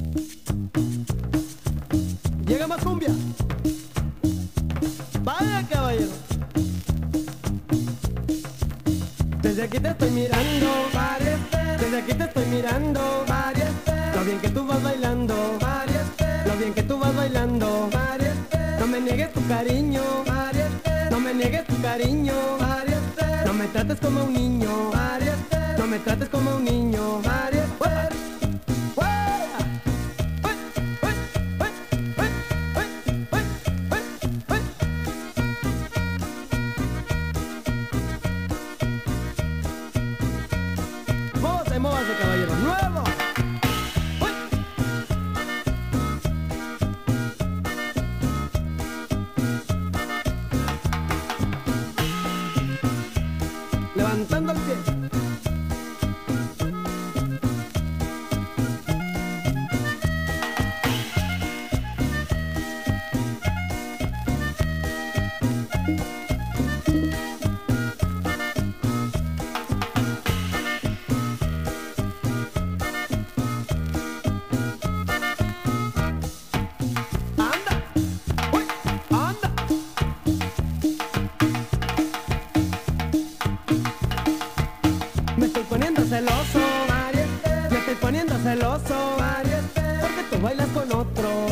Llega más cumbia. Vaya caballero. Desde aquí te estoy mirando, desde aquí te estoy mirando, lo bien que tú vas bailando, lo bien que tú vas bailando. No me niegues tu cariño, no me niegues tu cariño, no me trates como un niño, no me trates como un niño. Móvase, caballero, nuevo. Levantando el pie. Me estoy poniendo celoso, me estoy poniendo celoso, porque tú bailas con otro.